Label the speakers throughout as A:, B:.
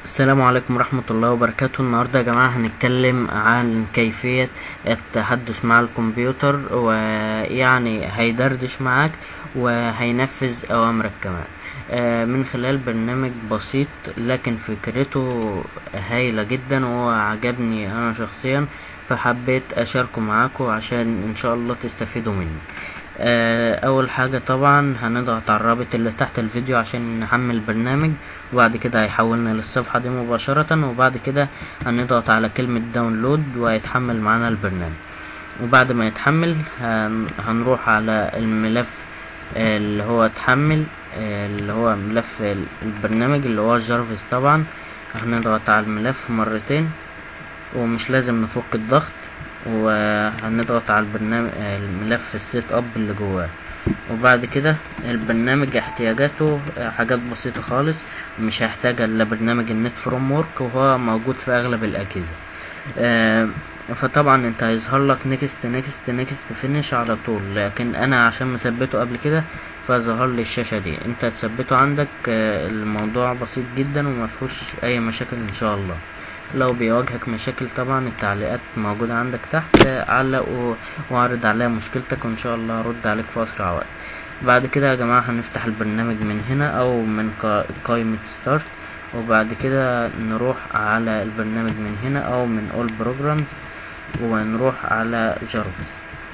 A: السلام عليكم ورحمة الله وبركاته. النهاردة يا جماعة هنتكلم عن كيفية التحدث مع الكمبيوتر، ويعني هيدردش معاك وهينفذ أوامرك كمان من خلال برنامج بسيط، لكن فكرته هايلة جدا وهو عجبني أنا شخصيا، فحبيت أشاركه معاكم عشان إن شاء الله تستفيدوا منه. اول حاجة طبعا هنضغط على الرابط اللي تحت الفيديو عشان نحمل البرنامج، وبعد كده هيحولنا للصفحة دي مباشرة، وبعد كده هنضغط على كلمة داونلود وهيتحمل معانا البرنامج. وبعد ما يتحمل هنروح على الملف اللي هو اتحمل، اللي هو ملف البرنامج اللي هو جارفيس. طبعا هنضغط على الملف مرتين ومش لازم نفك الضغط، وهنضغط على البرنامج الملف السيت اب اللي جواه. وبعد كده البرنامج احتياجاته حاجات بسيطة خالص، مش هيحتاج الا برنامج النت فروم ورك، وهو موجود في اغلب الاجهزة. فطبعا انت هيظهر لك نيكست نيكست نيكست فينيش على طول، لكن انا عشان مثبته قبل كده فظهر لي الشاشة دي. انت تثبته عندك، الموضوع بسيط جدا ومفيهوش اي مشاكل ان شاء الله. لو بيواجهك مشاكل طبعا التعليقات موجودة عندك تحت، علق واعرض عليها مشكلتك وان شاء الله ارد عليك في اسرع وقت. بعد كده يا جماعة هنفتح البرنامج من هنا او من قائمة ستارت، وبعد كده نروح على البرنامج من هنا او من اول بروجرامز، ونروح على جارفيس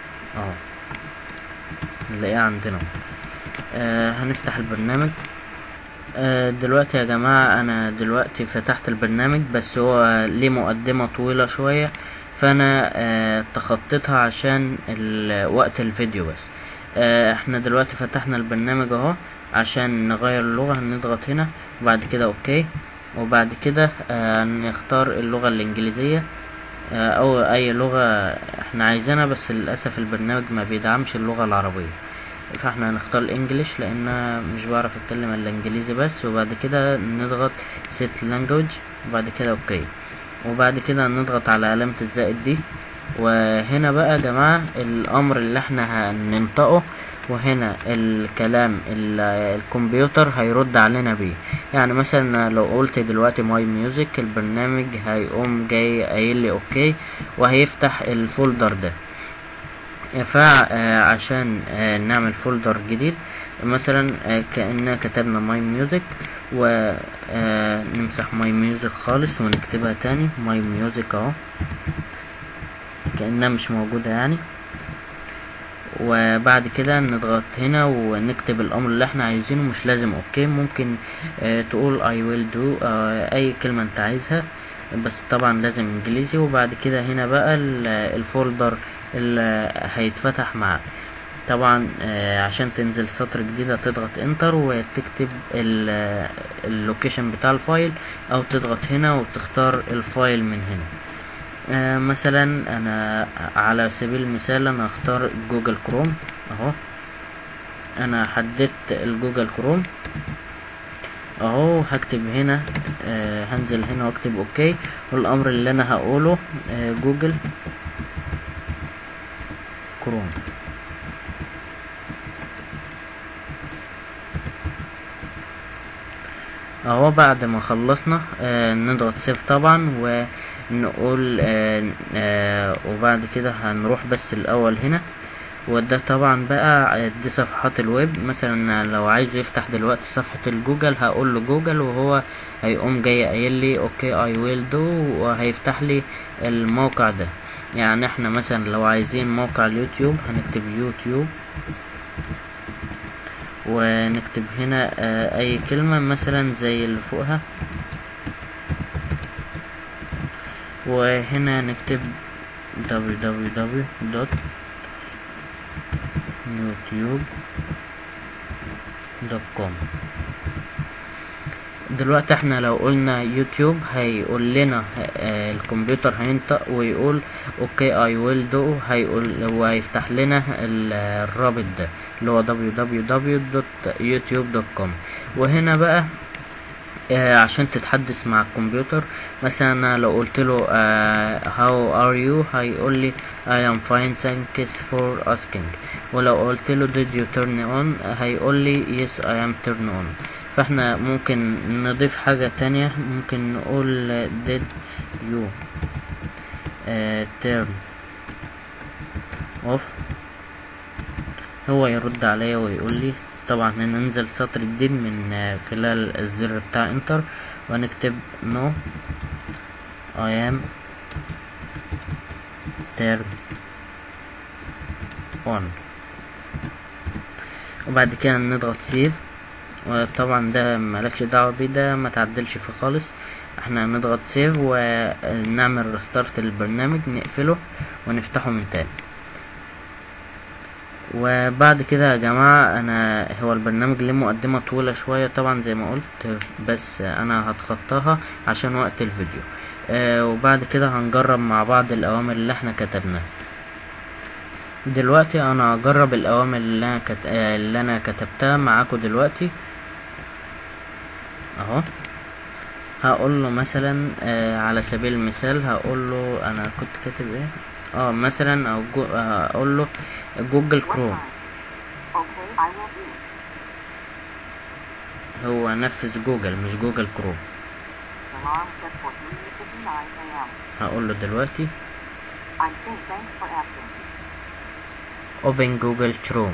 A: نلاقيه عندنا. هنفتح البرنامج. دلوقتي يا جماعة انا دلوقتي فتحت البرنامج، بس هو ليه مقدمة طويلة شوية، فانا تخطيتها عشان وقت الفيديو بس. احنا دلوقتي فتحنا البرنامج اهو. عشان نغير اللغة هنضغط هنا وبعد كده اوكي، وبعد كده نختار اللغة الانجليزية او اي لغة احنا عايزينها، بس للأسف البرنامج ما بيدعمش اللغة العربية، فاحنا هنختار الانجليش لان مش بعرف اتكلم الا انجليزي بس. وبعد كده نضغط set language وبعد كده اوكي، وبعد كده نضغط على علامة الزائد دي. وهنا بقى يا جماعة الامر اللي احنا هننطقه، وهنا الكلام الكمبيوتر هيرد علينا بيه. يعني مثلا لو قلت دلوقتي ماي ميوزك، البرنامج هيقوم جاي قايل لي اوكي وهيفتح الفولدر ده. فعشان نعمل فولدر جديد مثلا كأننا كتبنا ماي ميوزك، ونمسح ماي ميوزك خالص ونكتبها تاني ماي ميوزك اهو كأنها مش موجودة يعني. وبعد كده نضغط هنا ونكتب الامر اللي احنا عايزينه، مش لازم اوكي، ممكن تقول I will do اي كلمة انت عايزها، بس طبعا لازم انجليزي. وبعد كده هنا بقى الفولدر اللي هيتفتح معاك. طبعا عشان تنزل سطر جديد تضغط انتر وتكتب اللوكيشن بتاع الفايل، او تضغط هنا وتختار الفايل من هنا. مثلا انا على سبيل المثال انا هختار جوجل كروم اهو. انا حددت الجوجل كروم اهو. هكتب هنا هنزل هنا واكتب اوكي، والامر اللي انا هقوله جوجل كروم اهو. بعد ما خلصنا نضغط سيف طبعا ونقول وبعد كده هنروح بس الاول هنا، وده طبعا بقى دي صفحات الويب. مثلا لو عايز يفتح دلوقتي صفحة الجوجل هقول له جوجل، وهو هيقوم جاي قايل لي اوكي اي ويل دو، وهيفتح لي الموقع ده. يعني احنا مثلا لو عايزين موقع اليوتيوب هنكتب يوتيوب، ونكتب هنا اي كلمة مثلا زي اللي فوقها، وهنا نكتب www.youtube.com. دلوقتي احنا لو قلنا يوتيوب هيقول لنا الكمبيوتر هينطق ويقول اوكي اي ويل دو، هيقول وهيفتح لنا الرابط ده اللي هو www.youtube.com. وهنا بقى عشان تتحدث مع الكمبيوتر، مثلا لو قلت له how are you هيقول لي I am fine thanks for asking. ولو قلت له did you turn on هيقول لي yes I am turn on. فاحنا ممكن نضيف حاجة تانية، ممكن نقول did you turn off. هو يرد عليا ويقول لي، طبعا هننزل سطر جديد من خلال الزر بتاع انتر، ونكتب no I am turn on، وبعد كده نضغط سيف. وطبعا ده ملكش دعوة بيه، ده ما تعدلش فيه خالص. احنا هنضغط سيف ونعمل ريستارت للبرنامج، نقفله ونفتحه من تاني. وبعد كده يا جماعة، هو البرنامج ليه مقدمة طويلة شوية طبعا زي ما قلت، بس انا هتخطاها عشان وقت الفيديو. وبعد كده هنجرب مع بعض الاوامر اللي احنا كتبناها. دلوقتي انا هجرب الاوامر اللي انا كتبتها معاكم دلوقتي اهو. هقول له مثلا على سبيل المثال، هقول له انا كنت كاتب ايه مثلا، هقول له جوجل كروم. هو نفذ جوجل مش جوجل كروم. هقول له دلوقتي open جوجل كروم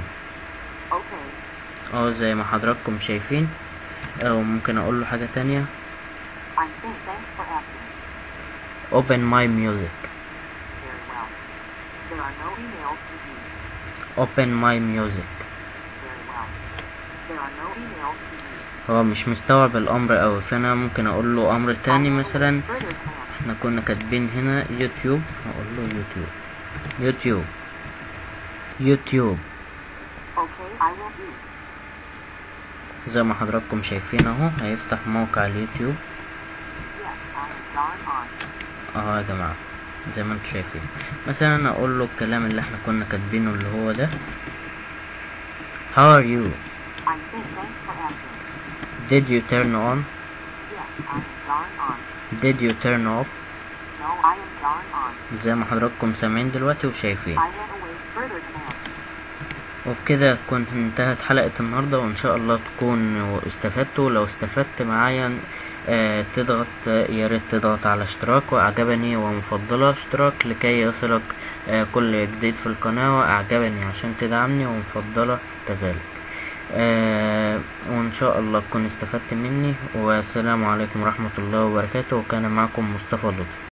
A: زي ما حضراتكم شايفين. او ممكن اقول له حاجة تانية، open my music. open my music. هو مش مستوعب الامر اوي، فانا ممكن اقول له امر تاني. مثلا احنا كنا كاتبين هنا يوتيوب، هقول له يوتيوب يوتيوب يوتيوب. زي ما حضراتكم شايفين اهو، هيفتح موقع اليوتيوب اهو يا جماعة زي ما انتم شايفين. مثلا اقول له الكلام اللي احنا كنا كاتبينه اللي هو ده، how are you, did you turn on, did you turn off. زي ما حضراتكم سامعين دلوقتي وشايفين. وبكده كنت انتهت حلقة النهاردة، وان شاء الله تكونوا استفدتوا. لو استفدت معايا تضغط، يا ريت تضغط على اشتراك واعجبني ومفضلة اشتراك لكي يصلك كل جديد في القناة، واعجبني عشان تدعمني، ومفضلة كذلك. وان شاء الله تكون استفدت مني. والسلام عليكم ورحمة الله وبركاته. وكان معكم مصطفى لطفي.